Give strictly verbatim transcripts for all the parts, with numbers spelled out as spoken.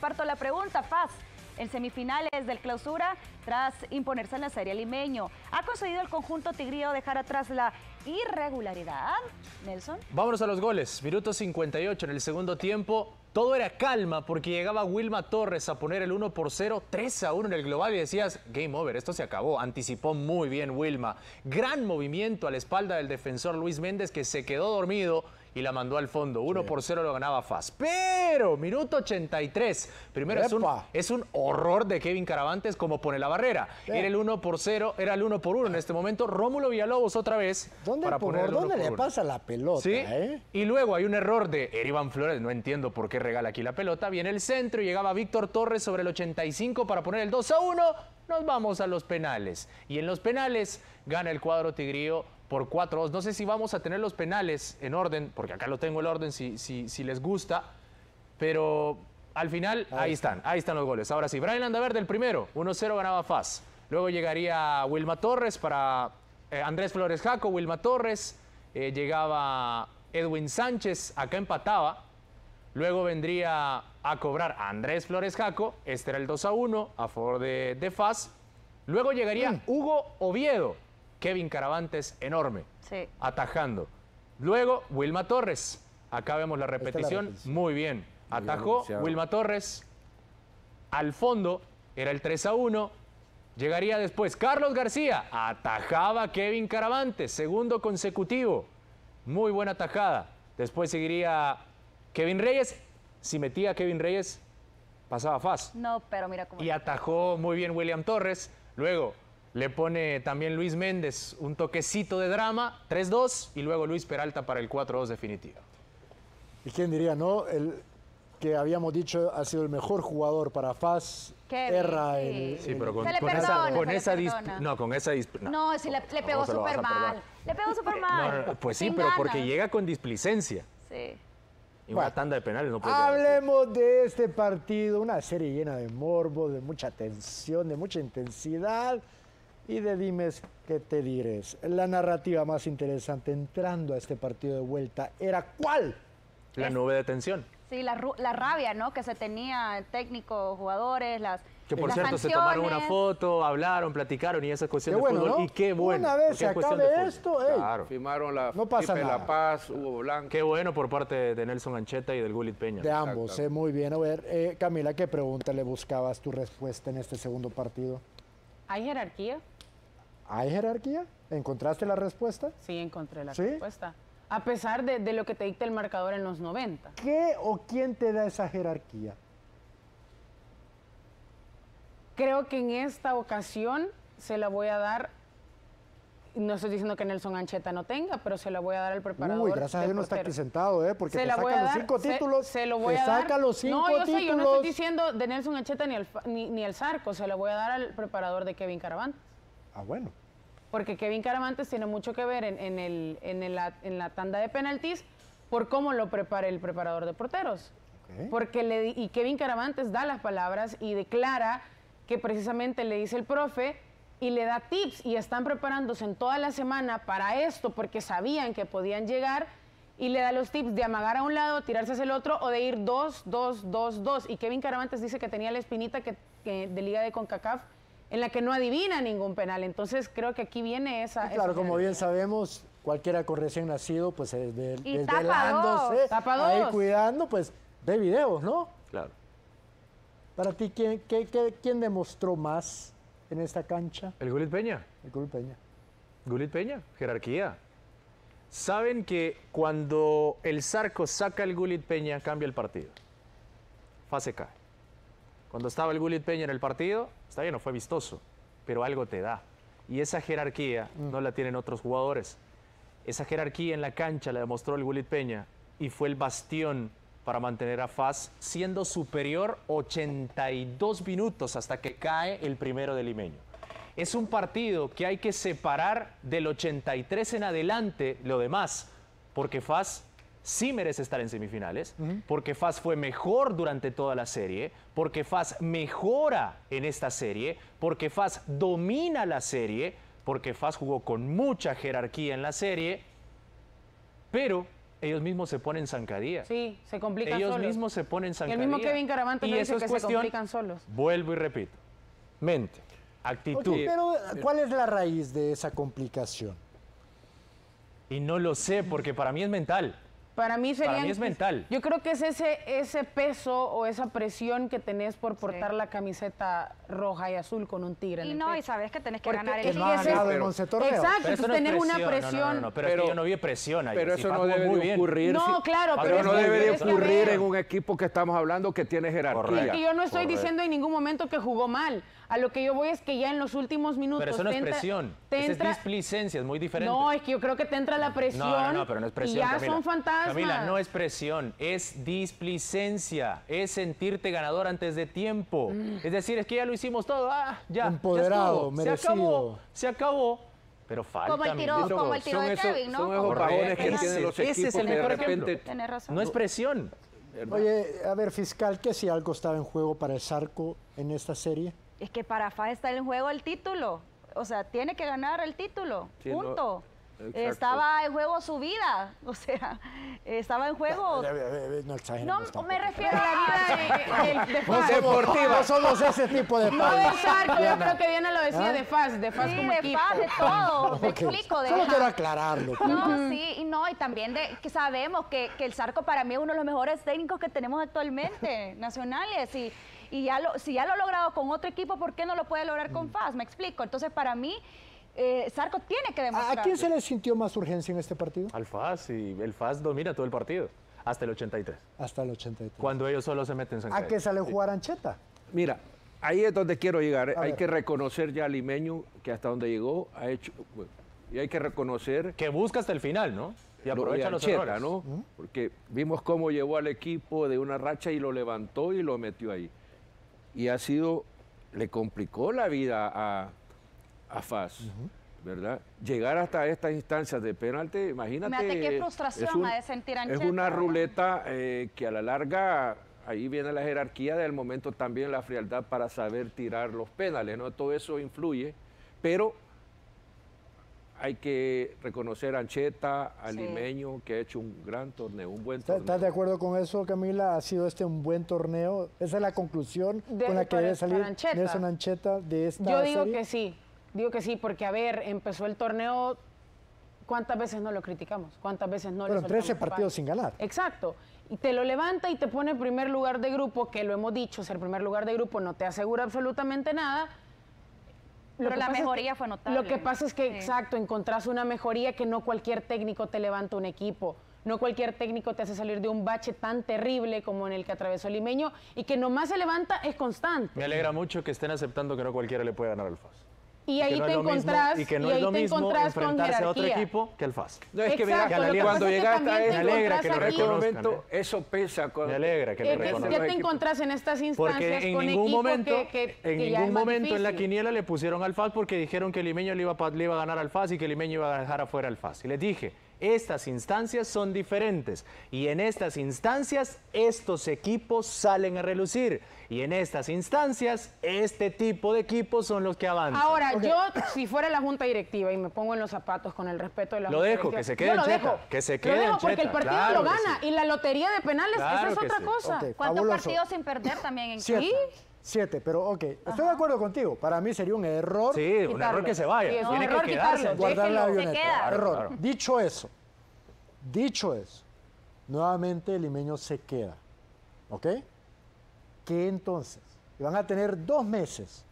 comparto la pregunta, Faz. En semifinales del Clausura, tras imponerse en la serie limeño, ¿ha conseguido el conjunto tigrío dejar atrás la irregularidad? Nelson. Vámonos a los goles. Minuto cincuenta y ocho en el segundo tiempo. Todo era calma porque llegaba Wilma Torres a poner el uno por cero, tres a uno en el global y decías, game over, esto se acabó. Anticipó muy bien Wilma. Gran movimiento a la espalda del defensor Luis Méndez, que se quedó dormido y la mandó al fondo. uno por cero lo ganaba Faz. Pero, minuto ochenta y tres. Primero es un, es un horror de Kevin Caravantes como pone la barrera. Sí. Era el uno por cero, era el uno por uno en este momento. Rómulo Villalobos otra vez. ¿Dónde, para por, poner el ¿dónde uno le por uno. pasa la pelota? ¿Sí? ¿eh? Y luego hay un error de Erivan Flores. No entiendo por qué regala aquí la pelota. Viene el centro y llegaba Víctor Torres sobre el ochenta y cinco para poner el dos a uno. Nos vamos a los penales. Y en los penales gana el cuadro tigrío por cuatro a dos. No sé si vamos a tener los penales en orden, porque acá lo tengo el orden si, si, si les gusta, pero al final ahí, ahí están, ahí están los goles. Ahora sí, Brian Landaverde el primero, uno cero ganaba Faz. Luego llegaría Wilma Torres para eh, Andrés Flores Jaco, Wilma Torres, eh, llegaba Edwin Sánchez, acá empataba. Luego vendría a cobrar a Andrés Flores Jaco, este era el dos a uno a favor de, de Faz. Luego llegaría mm. Hugo Oviedo, Kevin Caravantes enorme, sí. atajando. Luego, Wilma Torres. Acá vemos la repetición. La repetición. Muy bien. Muy Atajó bien Wilma Torres. Al fondo, era el tres a uno. Llegaría después Carlos García. Atajaba Kevin Caravantes. Segundo consecutivo. Muy buena atajada. Después seguiría Kevin Reyes. Si metía a Kevin Reyes, pasaba Faz. No, pero mira cómo... Y atajó muy bien William Torres. Luego... le pone también Luis Méndez un toquecito de drama, tres dos, y luego Luis Peralta para el cuatro dos definitivo. ¿Y quién diría, no? El que habíamos dicho ha sido el mejor jugador para Faz. Erra sí. el... Sí, pero con, se le con perdona, esa... Con se esa le perdona. no, con esa... No, no si le, le pegó súper mal. Le pegó súper mal. No, pues sí, Sin pero ganas. porque llega con displicencia. Sí. Y una bueno, tanda de penales no puede hablemos de este partido, una serie llena de morbo, de mucha tensión, de mucha intensidad. Y de dimes que te dirés. La narrativa más interesante entrando a este partido de vuelta era ¿cuál? La es, nube de tensión. Sí, la, la rabia, ¿no? Que se tenía técnicos, jugadores, las Que por las cierto sanciones. Se tomaron una foto, hablaron, platicaron y esas cuestiones bueno, de fútbol. ¿no? Y qué bueno. Una vez se acabe esto, eh. Claro. Firmaron la no pasa Pipe nada. La Paz, Hugo Blanco. Qué bueno por parte de Nelson Ancheta y del Gullit Peña. De ambos, eh, muy bien. A ver, eh, Camila, ¿qué pregunta le buscabas tu respuesta en este segundo partido? ¿Hay jerarquía? ¿Hay jerarquía? ¿Encontraste la respuesta? Sí, encontré la ¿Sí? respuesta. A pesar de, de lo que te dicta el marcador en los noventa. ¿Qué o quién te da esa jerarquía? Creo que en esta ocasión se la voy a dar, no estoy diciendo que Nelson Ancheta no tenga, pero se la voy a dar al preparador. Uy, gracias a Dios no está aquí sentado, ¿eh? Porque se te la saca voy a los dar, cinco se, títulos. Se lo voy te a dar. saca los cinco no, yo títulos. sé, yo no estoy diciendo de Nelson Ancheta ni el, ni, ni el Zarco, se la voy a dar al preparador de Kevin Caravantes. Ah, bueno. Porque Kevin Caravantes tiene mucho que ver en, en, el, en, el, en la tanda de penaltis por cómo lo prepara el preparador de porteros. Okay. Porque le, y Kevin Caravantes da las palabras y declara que precisamente le dice el profe y le da tips y están preparándose en toda la semana para esto porque sabían que podían llegar y le da los tips de amagar a un lado, tirarse hacia el otro o de ir dos, dos, dos, dos. Y Kevin Caravantes dice que tenía la espinita que, que de Liga de CONCACAF en la que no adivina ningún penal. Entonces creo que aquí viene esa... Y claro, esa como bien sabemos, cualquiera con recién nacido, pues desde, y desvelándose, tapa dos. ahí cuidando, pues ve videos, ¿no? Claro. Para ti, ¿quién, qué, qué, ¿quién demostró más en esta cancha? El Gullit Peña. El Gullit Peña. Gullit Peña, jerarquía. Saben que cuando el Zarco saca el Gullit Peña, cambia el partido. Fase cae. Cuando estaba el Gullit Peña en el partido, está bien, no fue vistoso, pero algo te da. Y esa jerarquía mm. no la tienen otros jugadores. Esa jerarquía en la cancha la demostró el Gullit Peña y fue el bastión para mantener a Faz siendo superior ochenta y dos minutos hasta que cae el primero del limeño. Es un partido que hay que separar del ochenta y tres en adelante lo demás, porque Faz sí merece estar en semifinales, uh-huh. porque Faz fue mejor durante toda la serie, porque Faz mejora en esta serie, porque Faz domina la serie, porque Faz jugó con mucha jerarquía en la serie, pero Ellos mismos se ponen zancadilla. Sí, se complican Ellos solos. mismos se ponen Y el zancadilla. mismo Kevin Caravantes Y lo eso dice es que se cuestión, complican solos. vuelvo y repito, mente, actitud. Ok, pero ¿cuál es la raíz de esa complicación? Y no lo sé, porque para mí es mental. Para mí sería. mí es mental. Yo creo que es ese, ese peso o esa presión que tenés por portar Sí. la camiseta roja y azul con un tigre en Y el no, y pecho. sabes que tenés que Porque ganar el Que es no que ha ese- ganado en pero- once torneos. Exacto, Pero eso entonces no es tenés una presión, presión. No, no, no, no, pero, es Pero- que yo no vi presión ahí. Pero sí, eso Faz no jugó debe muy de bien. ocurrir. No, si- claro, Faz pero Pero es no que- debe de es que, a ocurrir ver, en un equipo que estamos hablando que tiene jerarquía. Correcto. Y yo no estoy Correcto. diciendo en ningún momento que jugó mal. A lo que yo voy es que ya en los últimos minutos. Pero eso no te es entra- presión. te Esa entra- es displicencia, es muy diferente. No, es que yo creo que te entra la presión. No, no, no, pero no es presión, Y ya Camila. son fantasmas. Camila, no es presión, es displicencia, es sentirte ganador antes de tiempo. Mm. Es decir, es que ya lo hicimos todo, ah, ya. Empoderado, ya estuvo, merecido. Se acabó, se acabó. Pero falta, Como el mi tiro, vida. como el tiro Son de esos- Kevin, ¿no? son esos Como- bajones que Ese- tienen los ese equipos es el que de mejor repente... ejemplo. Tenés razón. No es presión. Oye, a ver, fiscal, ¿qué si algo estaba en juego para el Zarco en esta serie? Es que para F A está en juego el título. O sea, tiene que ganar el título. Sí, no, punto. exacto. Estaba en juego su vida. O sea, estaba en juego. Eh, eh, eh, No No, exageremos tampoco. me refiero Pero a la vida de, de, de No Faz. somos, no somos ese tipo de No país. del Zarco, yo Diana. creo que Diana lo decía ¿Ah? de Faz, de Faz Sí, como de equipo. F A, de todo. Me Ok. explico. De Solo ajá. quiero aclararlo. No, sí, y no, y también de que sabemos que, que el Zarco para mí es uno de los mejores técnicos que tenemos actualmente, nacionales, y, y ya lo, si ya lo ha logrado con otro equipo, ¿por qué no lo puede lograr con F A S? Me explico. Entonces, para mí, eh, Zarco tiene que demostrar. ¿A quién se le sintió más urgencia en este partido? Al F A S, y el F A S domina todo el partido, hasta el ochenta y tres. Hasta el ochenta y tres. Cuando ellos solo se meten en ¿A zancadilla. qué sale a jugar Ancheta? Mira, ahí es donde quiero llegar. A Hay ver. que reconocer ya a Limeño que hasta donde llegó ha hecho... bueno, y hay que reconocer... Que busca hasta el final, ¿no? Y lo de aprovecha los Ancheta, errores. ¿no? Porque vimos cómo llevó al equipo de una racha y lo levantó y lo metió ahí. Y ha sido, le complicó la vida a, a F A S, ¿verdad? Llegar hasta estas instancias de penalti, imagínate. Imagínate qué eh, frustración es un- ha de sentir Es Ancheta, una ¿verdad? ruleta eh, que a la larga, ahí viene la jerarquía del momento, también la frialdad para saber tirar los penales, ¿no? Todo eso influye, pero hay que reconocer a Ancheta, a Sí. Limeño, que ha hecho un gran torneo, un buen ¿Estás torneo. estás de acuerdo con eso, Camila? ¿Ha sido este un buen torneo? ¿Esa es la conclusión De- con la que para- debe salir para Ancheta. Nelson Ancheta de esta Yo digo serie? que sí, digo que sí, porque a ver, empezó el torneo, ¿cuántas veces no lo criticamos? ¿Cuántas veces no le Fueron soltamos trece la pala? partidos sin ganar. Exacto. Y te lo levanta y te pone en primer lugar de grupo, que lo hemos dicho, ser primer lugar de grupo no te asegura absolutamente nada. Lo Pero que la pasa es que- mejoría fue notable. Lo que pasa es que, Sí. exacto, encontrás una mejoría que no cualquier técnico te levanta un equipo. No cualquier técnico te hace salir de un bache tan terrible como en el que atravesó el Limeño y que nomás se levanta es constante. Me alegra mucho que estén aceptando que no cualquiera le puede ganar al F A S. Y que ahí no te es lo mismo- encontrás, y que no y es ahí lo te mismo encontrás con enfrentarse a otro jerarquía. equipo que al F A S. No, es que Exacto, mira, lo que cuando pasa es que llegaste también a te ese, Me alegra que lo encontrás en este aquí- reconozcan, momento, eso pesa. Cuando, Me alegra que lo Eh, que reconozcan. ya te encontrás en estas instancias Porque en con ningún equipos momento, que, que- en que ya es ningún más momento en la difícil. quiniela le pusieron al F A S porque dijeron que Limeño le iba, a pa- le iba a ganar al F A S y que Limeño iba a dejar afuera al F A S. Y les dije, estas instancias son diferentes y en estas instancias estos equipos salen a relucir y en estas instancias este tipo de equipos son los que avanzan. Ahora, yo, si fuera la junta directiva y me pongo en los zapatos con el respeto de la Lo junta dejo, directiva, que se quede yo lo Ancheta, dejo. que se Lo quede dejo porque Ancheta, el partido claro lo que gana sí. y la lotería de penales, Claro esa es que otra sí. cosa. Ok. ¿Cuántos Fabuloso. partidos sin perder también en Siete. ¿Sí? Siete, pero ok. Estoy de acuerdo contigo. Para mí sería un error Sí, un Quitarlo. error que se vaya. Sí, es un Tiene error que quedarse. quitarlo. guardar la déjelo. avioneta. Se queda. Error. Claro. Dicho eso, dicho eso, nuevamente el Limeño se queda. ¿Ok? ¿Qué entonces? Y van a tener dos meses.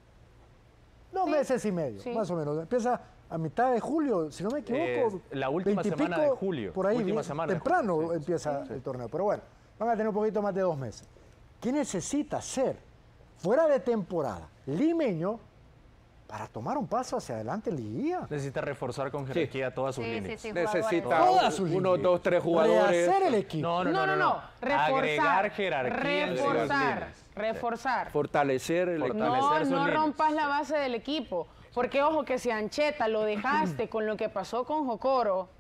Dos Sí, meses y medio, sí. más o menos. Empieza a mitad de julio, si no me equivoco. Eh, la última semana de veintipico, julio, Por ahí, última bien semana de temprano julio, sí, empieza el torneo. Pero bueno, van a tener un poquito más de dos meses. ¿Qué necesita hacer fuera de temporada Limeño para tomar un paso hacia adelante en liguilla? Necesita reforzar con jerarquía todas sus Sí, sí, líneas. sí, necesita jugadores. Todas sus uno, líneas. dos, tres jugadores. Rehacer el equipo. No, no, No, no, no. Reforzar. Agregar jerarquía en sus Reforzar. líneas. Reforzar. Fortalecer el equipo. No, fortalecer sus no líneas. rompas la base del equipo. Porque, ojo, que si Ancheta lo dejaste con lo que pasó con Jocoro,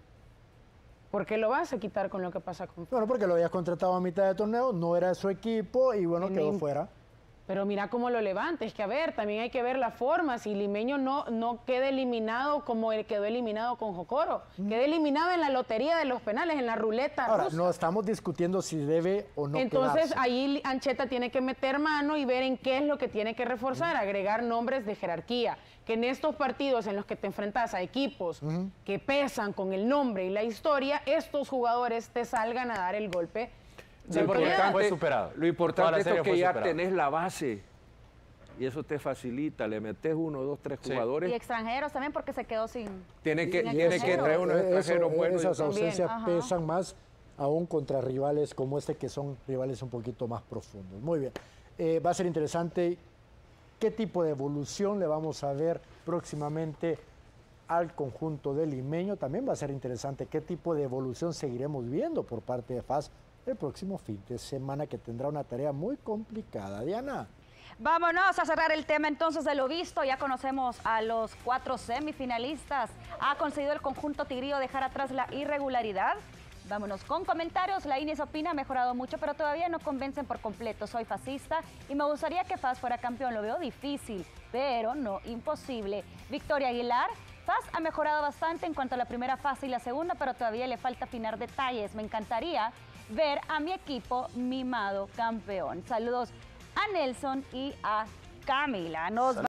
¿por qué lo vas a quitar con lo que pasa con... Bueno, porque lo habías contratado a mitad de torneo, no era su equipo y bueno, En quedó nin- fuera. Pero mira cómo lo levanta, es que a ver, también hay que ver la forma, si Limeño no, no queda eliminado como él quedó eliminado con Jocoro, mm. queda eliminado en la lotería de los penales, en la ruleta Ahora, rusa. no estamos discutiendo si debe o no Entonces quedarse. ahí Ancheta tiene que meter mano y ver en qué es lo que tiene que reforzar, mm. agregar nombres de jerarquía, que en estos partidos en los que te enfrentas a equipos mm. que pesan con el nombre y la historia, estos jugadores te salgan a dar el golpe. Sí, porque importante, fue superado. Lo importante es que ya superado. tenés la base y eso te facilita. Le metes uno, dos, tres sí. jugadores. Y extranjeros también porque se quedó sin... Tiene que, sin tiene que traer unos extranjeros Eso, buenos. esas ausencias También, pesan más aún contra rivales como este, que son rivales un poquito más profundos. Muy bien. Eh, va a ser interesante qué tipo de evolución le vamos a ver próximamente al conjunto del Limeño. También va a ser interesante qué tipo de evolución seguiremos viendo por parte de F A S el próximo fin de semana, que tendrá una tarea muy complicada. Diana. Vámonos a cerrar el tema entonces de lo visto. Ya conocemos a los cuatro semifinalistas. ¿Ha conseguido el conjunto tigrillo dejar atrás la irregularidad? Vámonos con comentarios. La Inés opina, ha mejorado mucho, pero todavía no convencen por completo. Soy fascista y me gustaría que F A S fuera campeón. Lo veo difícil, pero no imposible. Victoria Aguilar. F A S ha mejorado bastante en cuanto a la primera fase y la segunda, pero todavía le falta afinar detalles. Me encantaría ver a mi equipo mimado campeón. Saludos a Nelson y a Camila. Nos